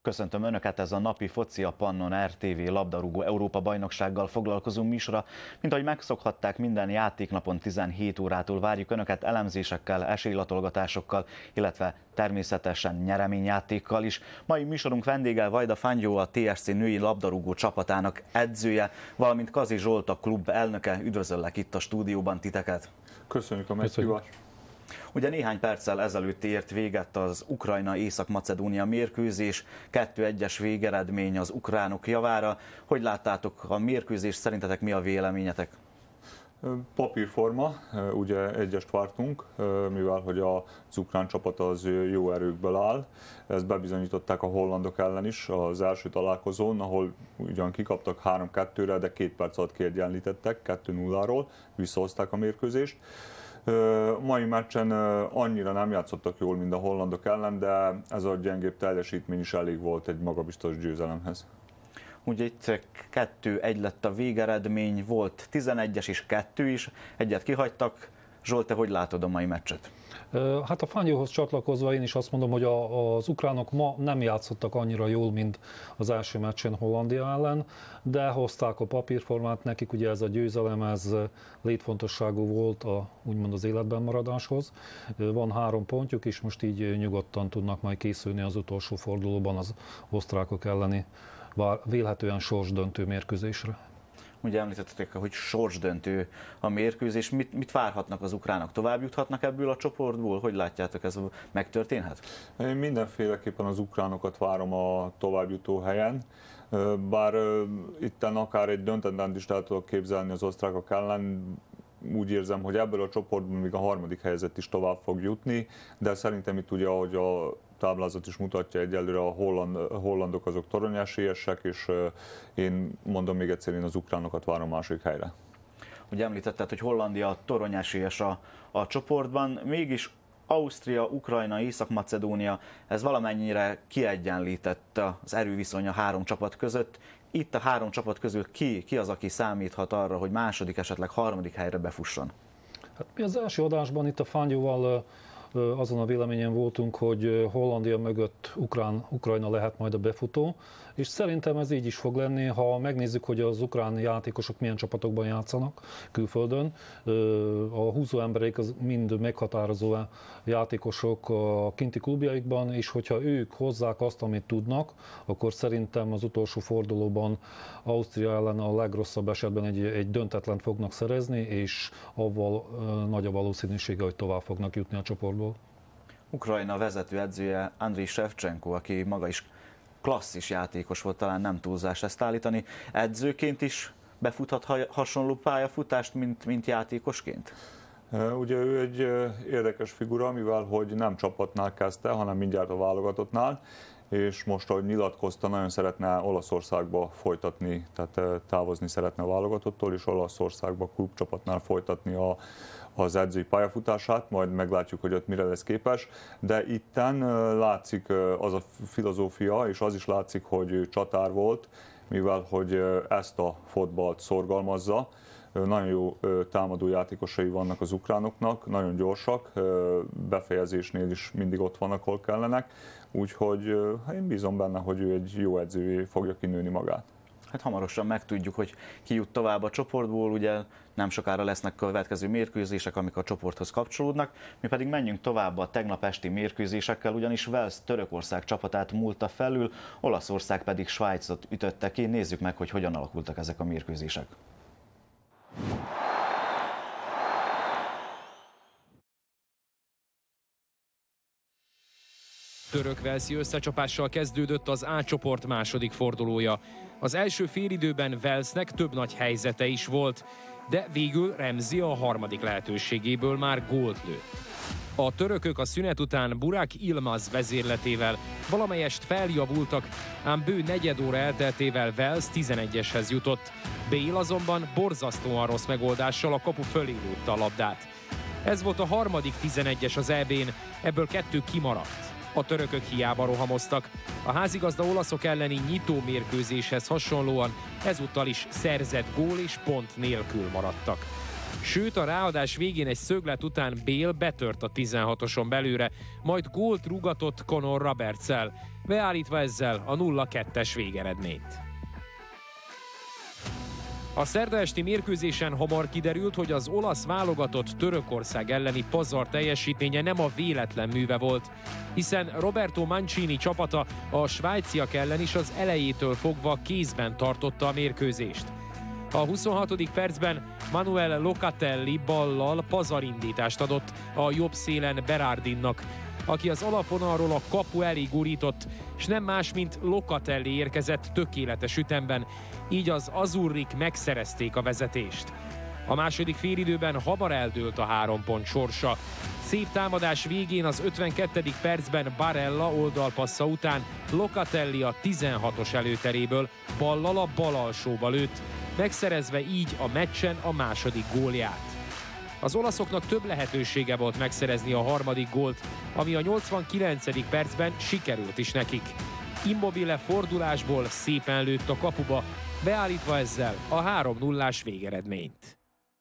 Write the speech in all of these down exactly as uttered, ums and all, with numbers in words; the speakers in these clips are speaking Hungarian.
Köszöntöm Önöket, ez a napi foci, a Pannon er té vé labdarúgó Európa-bajnoksággal foglalkozó műsora. Mint ahogy megszokhatták, minden játéknapon tizenhét órától várjuk Önöket elemzésekkel, esélylatolgatásokkal, illetve természetesen nyereményjátékkal is. Mai műsorunk vendége Vajda Fangyó, a té es cé női labdarúgó csapatának edzője, valamint Kazi Zsolt, a klub elnöke. Üdvözöllek itt a stúdióban titeket. Köszönjük a meghívást. Ugye néhány perccel ezelőtt ért véget az Ukrajna-Észak-Macedónia mérkőzés, kettő egyes végeredmény az ukránok javára. Hogy láttátok a mérkőzést, szerintetek mi a véleményetek? Papírforma, ugye egyest vártunk, mivel hogy az ukrán csapat az jó erőkből áll. Ezt bebizonyították a hollandok ellen is az első találkozón, ahol ugyan kikaptak három kettőre, de két perc alatt kiegyenlítettek, kettő nulláról, visszahozták a mérkőzést. Mai meccsen annyira nem játszottak jól, mint a hollandok ellen, de ez a gyengébb teljesítmény is elég volt egy magabiztos győzelemhez. Ugye itt kettő egy lett a végeredmény, volt tizenegyes és kettő is, egyet kihagytak. Zsolt, te hogy látod a mai meccset? Hát a Fangyóhoz csatlakozva én is azt mondom, hogy a, az ukránok ma nem játszottak annyira jól, mint az első meccsen Hollandia ellen, de hozták a papírformát, nekik ugye ez a győzelem, ez létfontosságú volt a, úgymond az életben maradáshoz. Van három pontjuk, és most így nyugodtan tudnak majd készülni az utolsó fordulóban az osztrákok elleni vélhetően sorsdöntő mérkőzésre. Ugye említették, hogy sorsdöntő a mérkőzés. Mit, mit várhatnak az ukránok? Tovább juthatnak ebből a csoportból? Hogy látjátok, ez megtörténhet? Én mindenféleképpen az ukránokat várom a továbbjutó helyen. Bár itten akár egy döntetlent is el tudok képzelni az osztrákok ellen, úgy érzem, hogy ebből a csoportból még a harmadik helyzet is tovább fog jutni, de szerintem itt ugye, ahogy a táblázat is mutatja, egyelőre a holland, hollandok azok toronyesélyesek, és én mondom még egyszer, én az ukránokat várom második helyre. Ugye említetted, hogy Hollandia toronyesélyes a, a csoportban, mégis Ausztria, Ukrajna, Észak-Macedónia, ez valamennyire kiegyenlített az erőviszony a három csapat között. Itt a három csapat közül ki, ki az, aki számíthat arra, hogy második, esetleg harmadik helyre befusson? Hát mi az első adásban itt a Fangyóval azon a véleményen voltunk, hogy Hollandia mögött Ukrán, Ukrajna lehet majd a befutó, és szerintem ez így is fog lenni, ha megnézzük, hogy az ukrán játékosok milyen csapatokban játszanak külföldön. A húzó emberek az mind meghatározó játékosok a kinti klubjaikban, és hogyha ők hozzák azt, amit tudnak, akkor szerintem az utolsó fordulóban Ausztria ellen a legrosszabb esetben egy, egy döntetlent fognak szerezni, és avval nagy a valószínűsége, hogy tovább fognak jutni a csoportból. Ukrajna vezető edzője Andriy Shevchenko, aki maga is klasszis játékos volt, talán nem túlzás ezt állítani. Edzőként is befuthat hasonló pályafutást, mint, mint játékosként? Ugye ő egy érdekes figura, mivel hogy nem csapatnál kezdte, hanem mindjárt a válogatottnál, és most, ahogy nyilatkozta, nagyon szeretne Olaszországba folytatni, tehát távozni szeretne a válogatottól, és Olaszországba klubcsapatnál folytatni a az edzői pályafutását, majd meglátjuk, hogy ott mire lesz képes, de itten látszik az a filozófia, és az is látszik, hogy ő csatár volt, mivel hogy ezt a fotballt szorgalmazza. Nagyon jó támadó játékosai vannak az ukránoknak, nagyon gyorsak, befejezésnél is mindig ott vannak, hol kellenek, úgyhogy én bízom benne, hogy ő egy jó edzővé fogja kinőni magát. Hát hamarosan megtudjuk, hogy ki jut tovább a csoportból, ugye nem sokára lesznek következő mérkőzések, amik a csoporthoz kapcsolódnak. Mi pedig menjünk tovább a tegnap esti mérkőzésekkel, ugyanis Wales Törökország csapatát múlta felül, Olaszország pedig Svájcot ütötte ki. Nézzük meg, hogy hogyan alakultak ezek a mérkőzések. Török-velszi összecsapással kezdődött az A csoport második fordulója. Az első félidőben Walesnek több nagy helyzete is volt, de végül Remzi a harmadik lehetőségéből már gólt lőtt. A törökök a szünet után Burak Yilmaz vezérletével valamelyest feljavultak, ám bő negyed óra elteltével Wales tizenegyeshez jutott. Bale azonban borzasztóan rossz megoldással a kapu fölé lőtte a labdát. Ez volt a harmadik tizenegyes az é bén, ebből kettő kimaradt. A törökök hiába rohamoztak. A házigazda olaszok elleni nyitó mérkőzéshez hasonlóan ezúttal is szerzett gól és pont nélkül maradtak. Sőt, a ráadás végén egy szöglet után Bale betört a tizenhatoson belőle, majd gólt rúgatott Conor Robertsel, beállítva ezzel a nulla kettes végeredményt. A szerda esti mérkőzésen hamar kiderült, hogy az olasz válogatott Törökország elleni pazar teljesítménye nem a véletlen műve volt, hiszen Roberto Mancini csapata a svájciak ellen is az elejétől fogva kézben tartotta a mérkőzést. A huszonhatodik percben Manuel Locatelli ballal pazarindítást adott a jobb szélen Berardinnak, aki az alapvonalról a kapu elé gurított, és nem más, mint Locatelli érkezett tökéletes ütemben, így az azurrik megszerezték a vezetést. A második félidőben hamar eldőlt a három pont sorsa. Szép támadás végén az ötvenkettedik percben Barella oldalpassza után Locatelli a tizenhatos előteréből ballal a bal alsóba lőtt, megszerezve így a meccsen a második gólját. Az olaszoknak több lehetősége volt megszerezni a harmadik gólt, ami a nyolcvankilencedik percben sikerült is nekik. Immobile fordulásból szépen lőtt a kapuba, beállítva ezzel a három nullás végeredményt.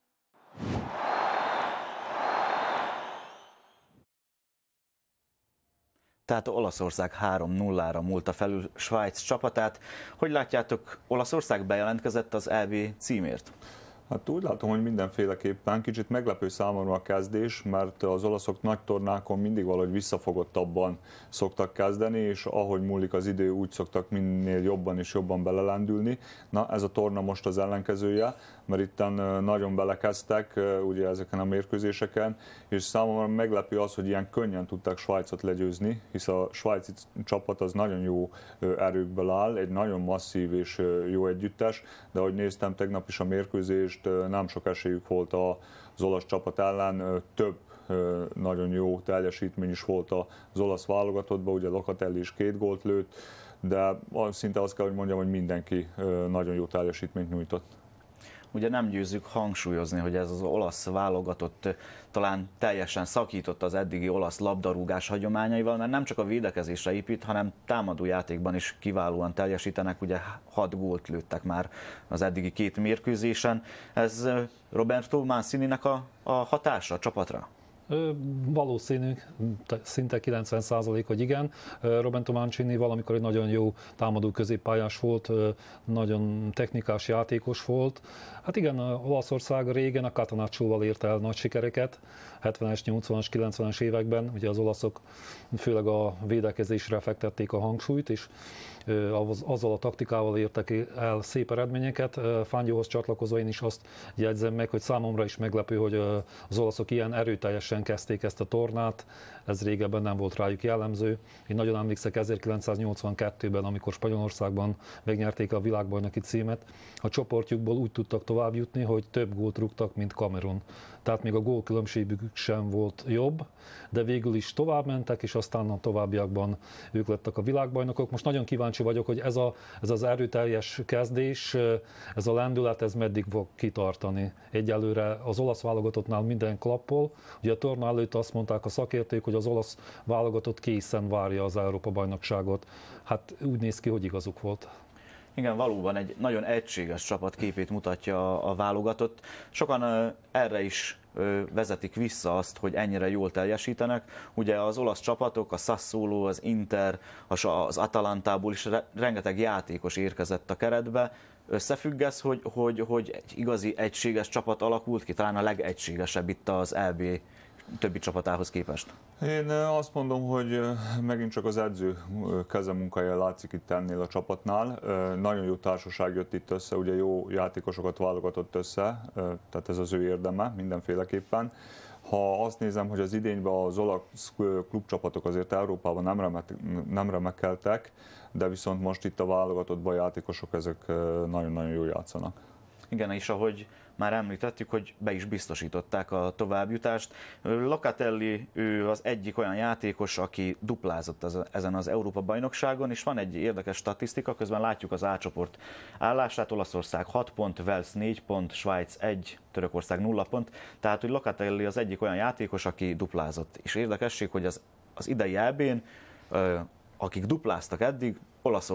Tehát Olaszország három nullára múlta felül Svájc csapatát. Hogy látjátok, Olaszország bejelentkezett az é bé címért? Hát úgy látom, hogy mindenféleképpen kicsit meglepő számomra a kezdés, mert az olaszok nagy tornákon mindig valahogy visszafogottabban szoktak kezdeni, és ahogy múlik az idő, úgy szoktak minél jobban és jobban belelendülni. Na, ez a torna most az ellenkezője, mert itten nagyon belekezdtek ugye ezeken a mérkőzéseken, és számomra meglepő az, hogy ilyen könnyen tudták Svájcot legyőzni, hisz a svájci csapat az nagyon jó erőkből áll, egy nagyon masszív és jó együttes, de ahogy néztem tegnap is a mérkőzést, nem sok esélyük volt az olasz csapat ellen, több nagyon jó teljesítmény is volt az olasz válogatottban, ugye Locatelli is két gólt lőtt, de szinte azt kell, hogy mondjam, hogy mindenki nagyon jó teljesítményt nyújtott. Ugye nem győzzük hangsúlyozni, hogy ez az olasz válogatott talán teljesen szakított az eddigi olasz labdarúgás hagyományaival, mert nem csak a védekezésre épít, hanem támadó játékban is kiválóan teljesítenek, ugye hat gólt lőttek már az eddigi két mérkőzésen. Ez Roberto Mancininek a, a hatása a csapatra? Valószínű, szinte kilencven százalék, hogy igen. Roberto Mancini valamikor egy nagyon jó támadó középpályás volt, nagyon technikás játékos volt. Hát igen, Olaszország régen a Catenaccióval ért el nagy sikereket, hetvenes, nyolcvanas, kilencvenes években. Ugye az olaszok főleg a védekezésre fektették a hangsúlyt, és azzal a taktikával értek el szép eredményeket. Fángyóhoz csatlakozva én is azt jegyzem meg, hogy számomra is meglepő, hogy az olaszok ilyen erőteljesen kezdték ezt a tornát. Ez régebben nem volt rájuk jellemző. Én nagyon emlékszek ezerkilencszáznyolcvankettőben, amikor Spanyolországban megnyerték a világbajnoki címet. A csoportjukból úgy tudtak tovább jutni, hogy több gólt rúgtak, mint Kamerun. Tehát még a gólkülönbségük sem volt jobb, de végül is tovább mentek, és aztán a továbbiakban ők lettek a világbajnokok. Most nagyon kíváncsi vagyok, hogy ez, a, ez az erőteljes kezdés, ez a lendület, ez meddig fog kitartani. Egyelőre az olasz válogatottnál minden klappol. Ugye a torna előtt azt mondták a szakértők, hogy az olasz válogatott készen várja az Európa-bajnokságot. Hát úgy néz ki, hogy igazuk volt. Igen, valóban egy nagyon egységes csapat képét mutatja a válogatott. Sokan erre is vezetik vissza azt, hogy ennyire jól teljesítenek. Ugye az olasz csapatok, a Sassuolo, az Inter, az Atalantából is rengeteg játékos érkezett a keretbe. Összefügg ez, hogy, hogy, hogy egy igazi egységes csapat alakult ki, talán a legegységesebb itt az é bé többi csapatához képest? Én azt mondom, hogy megint csak az edző kezemunkája látszik itt ennél a csapatnál. Nagyon jó társaság jött itt össze, ugye jó játékosokat válogatott össze, tehát ez az ő érdeme mindenféleképpen. Ha azt nézem, hogy az idényben az olasz klubcsapatok azért Európában nem, remek, nem remekeltek, de viszont most itt a válogatottban játékosok ezek nagyon-nagyon jól játszanak. Igen, és ahogy már említettük, hogy be is biztosították a továbbjutást. Locatelli, ő az egyik olyan játékos, aki duplázott ezen az Európa-bajnokságon, és van egy érdekes statisztika, közben látjuk az A csoport állását, Olaszország hat pont, Wales négy pont, Svájc egy, Törökország nulla pont, tehát hogy Locatelli az egyik olyan játékos, aki duplázott. És érdekesség, hogy az, az idei é bén, akik dupláztak eddig,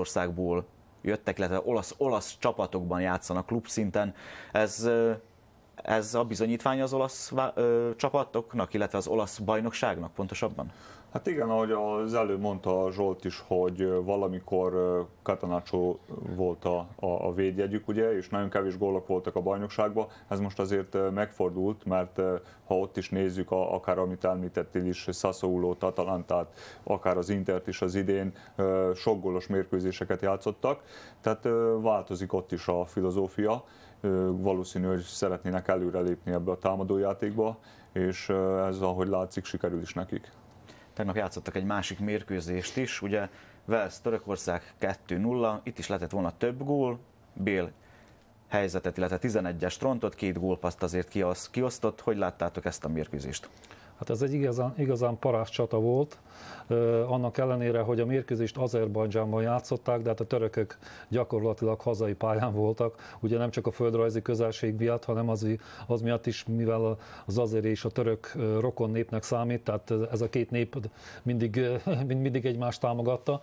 Olaszországból jöttek, illetve olasz, olasz csapatokban játszanak klubszinten. Ez Ez a bizonyítvány az olasz ö, csapatoknak, illetve az olasz bajnokságnak pontosabban? Hát igen, ahogy az előbb mondta Zsolt is, hogy valamikor Catenaccio volt a, a, a védjegyük, ugye, és nagyon kevés gólok voltak a bajnokságban. Ez most azért megfordult, mert ha ott is nézzük, akár amit említettél is, Sassuolót, Atalantát, akár az Intert is az idén, sok gólos mérkőzéseket játszottak, tehát változik ott is a filozófia. Valószínű, hogy szeretnének előrelépni ebbe a támadójátékba, és ez, ahogy látszik, sikerül is nekik. Tegnap játszottak egy másik mérkőzést is, ugye Wales Törökország kettő nulla, itt is lehetett volna több gól, Bale helyzetet, illetve tizenegyes rontott, két gólpaszt azért kiosztott. Hogy láttátok ezt a mérkőzést? Hát ez egy igazán, igazán parás csata volt, annak ellenére, hogy a mérkőzést Azerbajdzsánban játszották, de hát a törökök gyakorlatilag hazai pályán voltak, ugye nem csak a földrajzi közelség miatt, hanem az, az miatt is, mivel az azeri és a török rokon népnek számít, tehát ez a két nép mindig, mindig egymást támogatta.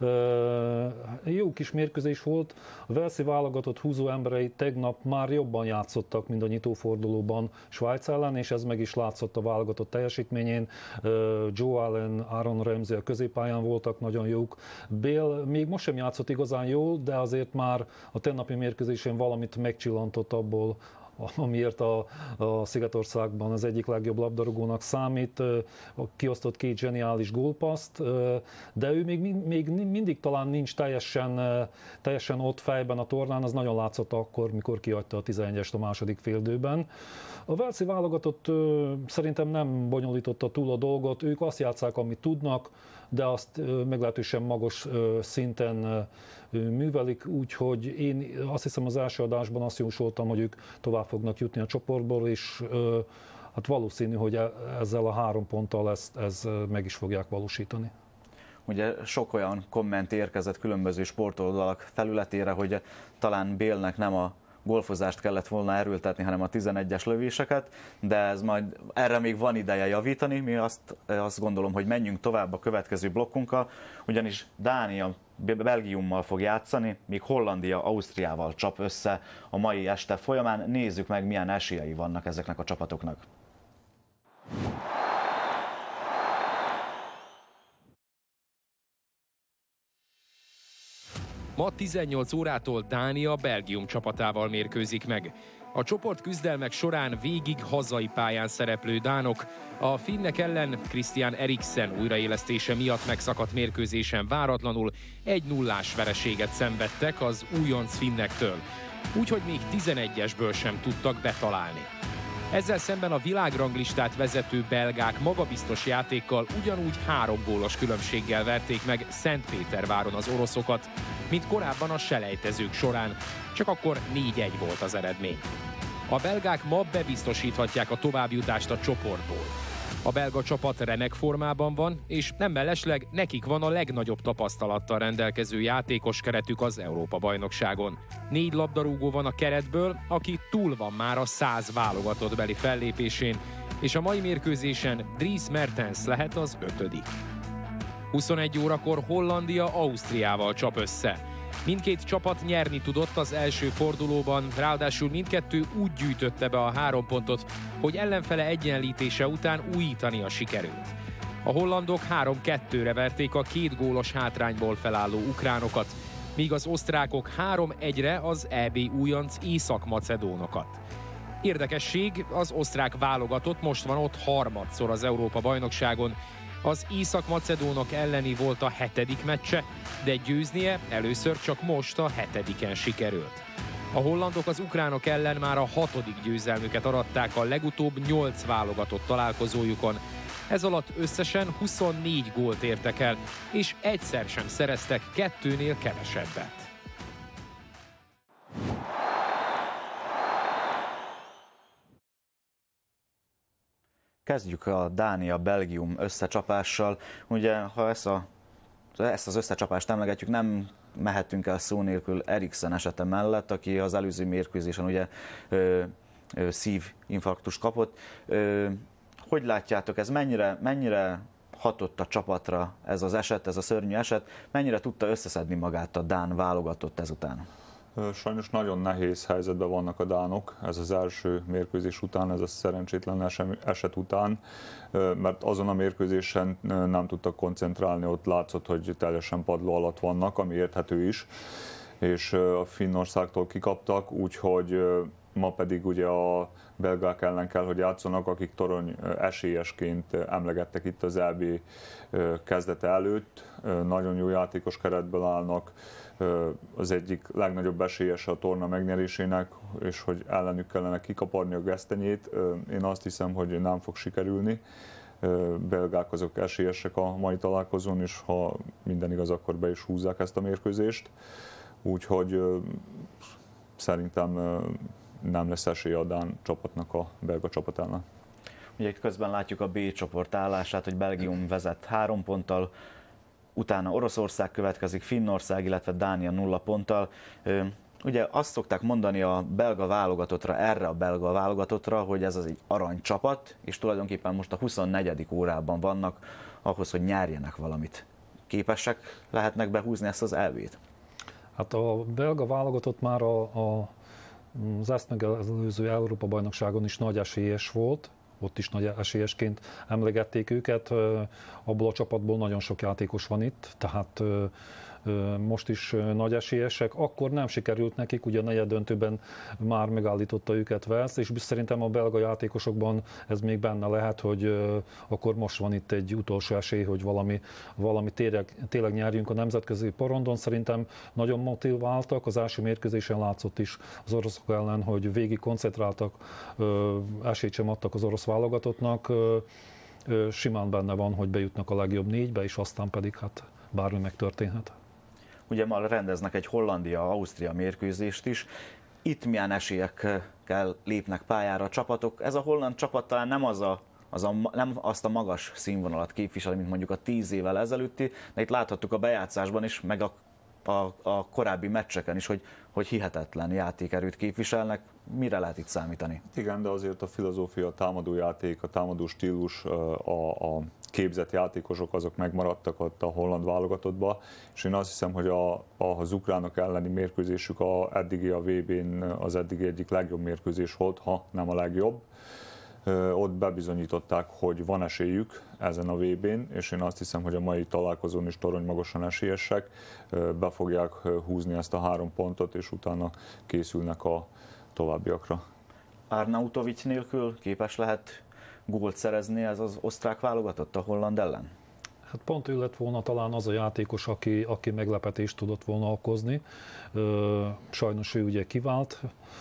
Jó kis mérkőzés volt, a walesi válogatott húzó emberei tegnap már jobban játszottak, mint a nyitófordulóban Svájc ellen, és ez meg is látszott a válogatott teljesítményén. Joe Allen, Aaron Ramsey a középpályán voltak nagyon jók. Bale még most sem játszott igazán jól, de azért már a tegnapi mérkőzésen valamit megcsillantott abból, amiért a, a Szigetországban az egyik legjobb labdarúgónak számít. Kiosztott két zseniális gólpaszt, de ő még, még mindig talán nincs teljesen, teljesen ott fejben a tornán, az nagyon látszott akkor, mikor kiadta a tizenegyest a második féldőben. A walesi válogatott szerintem nem bonyolította túl a dolgot, ők azt játsszák, amit tudnak, de azt meglehetősen magas szinten művelik, úgyhogy én azt hiszem az első adásban azt jósoltam, hogy ők tovább fognak jutni a csoportból, és hát valószínű, hogy ezzel a három ponttal ezt, ez meg is fogják valósítani. Ugye sok olyan komment érkezett különböző sportoldalak felületére, hogy talán Bale-nek nem a golfozást kellett volna erőltetni, hanem a tizenegyes lövéseket, de ez majd, erre még van ideje javítani. Mi azt, azt gondolom, hogy menjünk tovább a következő blokkunkkal, ugyanis Dánia Belgiummal fog játszani, míg Hollandia Ausztriával csap össze a mai este folyamán. Nézzük meg, milyen esélyei vannak ezeknek a csapatoknak. Ma tizennyolc órától Dánia Belgium csapatával mérkőzik meg. A csoport küzdelmek során végig hazai pályán szereplő dánok a finnek ellen Christian Eriksen újraélesztése miatt megszakadt mérkőzésen váratlanul egy nullás vereséget szenvedtek az újonc finnektől, úgyhogy még tizenegyesből sem tudtak betalálni. Ezzel szemben a világranglistát vezető belgák magabiztos játékkal ugyanúgy három gólos különbséggel verték meg Szentpéterváron az oroszokat, mint korábban a selejtezők során, csak akkor négy egy volt az eredmény. A belgák ma bebiztosíthatják a továbbjutást a csoportból. A belga csapat remek formában van, és nem mellesleg nekik van a legnagyobb tapasztalattal rendelkező játékos keretük az Európa-bajnokságon. Négy labdarúgó van a keretből, aki túl van már a száz válogatott beli fellépésén, és a mai mérkőzésen Dries Mertens lehet az ötödik. huszonegy órakor Hollandia Ausztriával csap össze. Mindkét csapat nyerni tudott az első fordulóban, ráadásul mindkettő úgy gyűjtötte be a három pontot, hogy ellenfele egyenlítése után újítania sikerült. A hollandok három kettőre verték a két gólos hátrányból felálló ukránokat, míg az osztrákok három egyre az é bé újonc észak-macedónokat. Érdekesség, az osztrák válogatott most van ott harmadszor az Európa-bajnokságon. Az észak-macedónok elleni volt a hetedik meccse, de győznie először csak most a hetediken sikerült. A hollandok az ukránok ellen már a hatodik győzelmüket aratták a legutóbb nyolc válogatott találkozójukon. Ez alatt összesen huszonnégy gólt értek el, és egyszer sem szereztek kettőnél kevesebbet. Kezdjük a Dánia-Belgium összecsapással. Ugye, ha ezt, a, ezt az összecsapást emlegetjük, nem mehetünk el szó nélkül Eriksen esete mellett, aki az előző mérkőzésen ugye ö, ö, szívinfarktus kapott. Ö, hogy látjátok, ez mennyire, mennyire hatott a csapatra ez az eset, ez a szörnyű eset, mennyire tudta összeszedni magát a dán válogatott ezután? Sajnos nagyon nehéz helyzetben vannak a dánok, ez az első mérkőzés után, ez a szerencsétlen eset után, mert azon a mérkőzésen nem tudtak koncentrálni, ott látszott, hogy teljesen padló alatt vannak, ami érthető is, és a Finnországtól kikaptak, úgyhogy ma pedig ugye a belgák ellen kell, hogy játszanak, akik torony esélyesként emlegettek itt az é bé kezdete előtt. Nagyon jó játékos keretből állnak, az egyik legnagyobb esélyese a torna megnyerésének, és hogy ellenük kellene kikaparni a gesztenyét. Én azt hiszem, hogy nem fog sikerülni. Belgák azok esélyesek a mai találkozón, és ha minden igaz, akkor be is húzzák ezt a mérkőzést. Úgyhogy szerintem nem lesz esélye a dán csapatnak a belga csapat ellen. Ugye itt közben látjuk a B csoport állását, hogy Belgium vezet három ponttal, utána Oroszország következik, Finnország, illetve Dánia nulla ponttal. Ugye azt szokták mondani a belga válogatottra, erre a belga válogatottra, hogy ez az egy aranycsapat, és tulajdonképpen most a huszonnegyedik órában vannak ahhoz, hogy nyerjenek valamit. Képesek lehetnek behúzni ezt az elvét? Hát a belga válogatott már a, a, az ezt megelőző Európa-bajnokságon is nagy esélyes volt, ott is nagy esélyesként emlegették őket, abból a csapatból nagyon sok játékos van itt, tehát most is nagy esélyesek. Akkor nem sikerült nekik, ugye a negyeddöntőben már megállította őket Wales, és szerintem a belga játékosokban ez még benne lehet, hogy akkor most van itt egy utolsó esély, hogy valami, valami tényleg, tényleg nyerjünk a nemzetközi porondon. Szerintem nagyon motiváltak, az első mérkőzésen látszott is az oroszok ellen, hogy végig koncentráltak, esélyt sem adtak az orosz válogatottnak. Simán benne van, hogy bejutnak a legjobb négybe, és aztán pedig hát bármi megtörténhet. Ugye ma rendeznek egy Hollandia-Ausztria mérkőzést is. Itt milyen esélyekkel lépnek pályára a csapatok? Ez a holland csapat talán nem, az a, az a, nem azt a magas színvonalat képviseli, mint mondjuk a tíz évvel ezelőtti, de itt láthattuk a bejátszásban is, meg a, a, a korábbi meccseken is, hogy, hogy hihetetlen játékerőt képviselnek. Mire lehet itt számítani? Igen, de azért a filozófia, a támadójáték, a támadó stílus, a, a képzett játékosok azok megmaradtak ott a holland válogatottba, és én azt hiszem, hogy a, az ukránok elleni mérkőzésük a eddigi a vé bén az eddigi egyik legjobb mérkőzés volt, ha nem a legjobb. Ott bebizonyították, hogy van esélyük ezen a vé bén, és én azt hiszem, hogy a mai találkozón is torony magasan esélyesek, be fogják húzni ezt a három pontot, és utána készülnek a továbbiakra. Arnautovic nélkül képes lehet gólt szerezni ez az osztrák válogatott a holland ellen? Hát pont ő lett volna talán az a játékos, aki, aki meglepetést tudott volna okozni. Sajnos ő ugye kivált.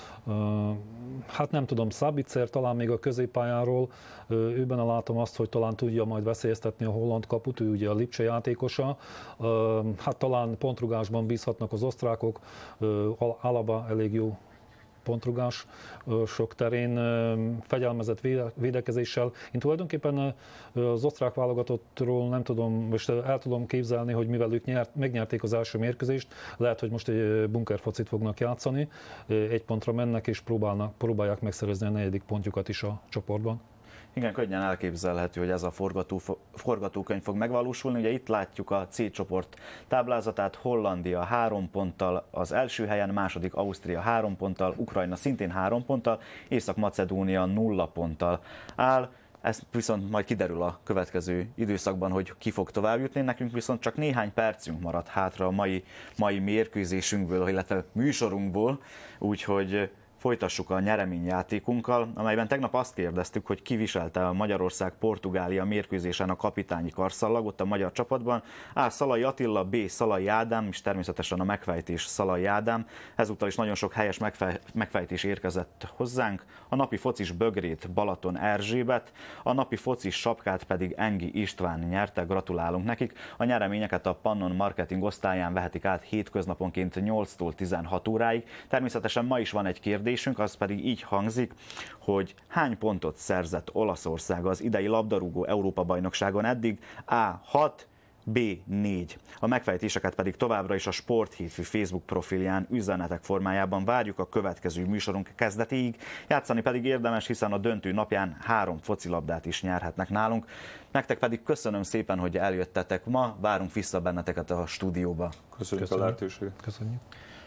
Hát nem tudom, Szabitzer talán még a középpályáról, őben látom azt, hogy talán tudja majd veszélyeztetni a holland kaput, ő ugye a Lipcse játékosa. Hát talán pontrugásban bízhatnak az osztrákok, Alaba elég jó pontrugás sok terén, fegyelmezett védekezéssel. Én tulajdonképpen az osztrák válogatottról nem tudom, most el tudom képzelni, hogy mivel ők nyert, megnyerték az első mérkőzést, lehet, hogy most egy bunkerfocit fognak játszani, egy pontra mennek és próbálnak, próbálják megszerezni a negyedik pontjukat is a csoportban. Igen, könnyen elképzelhető, hogy ez a forgató, forgatókönyv fog megvalósulni. Ugye itt látjuk a C csoport táblázatát, Hollandia három ponttal az első helyen, második Ausztria három ponttal, Ukrajna szintén három ponttal, Észak-Macedónia nulla ponttal áll. Ez viszont majd kiderül a következő időszakban, hogy ki fog tovább jutni. Nekünk viszont csak néhány percünk maradt hátra a mai, mai mérkőzésünkből, illetve műsorunkból, úgyhogy folytassuk a nyereményjátékunkkal, amelyben tegnap azt kérdeztük, hogy ki viselte a Magyarország-Portugália mérkőzésen a kapitányi karszallagot a magyar csapatban. A. Szalai Attila, B. Szalai Ádám, és természetesen a megfejtés Szalai Ádám. Ezúttal is nagyon sok helyes megfejtés érkezett hozzánk. A napi focis bögrét Balaton Erzsébet, a napi focis sapkát pedig Engi István nyerte, gratulálunk nekik. A nyereményeket a Pannon marketing osztályán vehetik át hétköznaponként nyolctól tizenhat óráig. Természetesen ma is van egy kérdés, az pedig így hangzik, hogy hány pontot szerzett Olaszország az idei labdarúgó Európa-bajnokságon eddig? A. hat, B. négy. A megfejtéseket pedig továbbra is a Sporthétfő Facebook profilján üzenetek formájában várjuk a következő műsorunk kezdetéig. Játszani pedig érdemes, hiszen a döntő napján három focilabdát is nyerhetnek nálunk. Nektek pedig köszönöm szépen, hogy eljöttetek ma, várunk vissza benneteket a stúdióba. Köszönjük, Köszönjük. a lehetőséget. Köszönjük.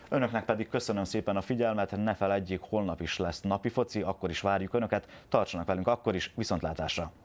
Önöknek pedig köszönöm szépen a figyelmet, ne feledjék, holnap is lesz napi foci, akkor is várjuk Önöket, tartsanak velünk akkor is, viszontlátásra!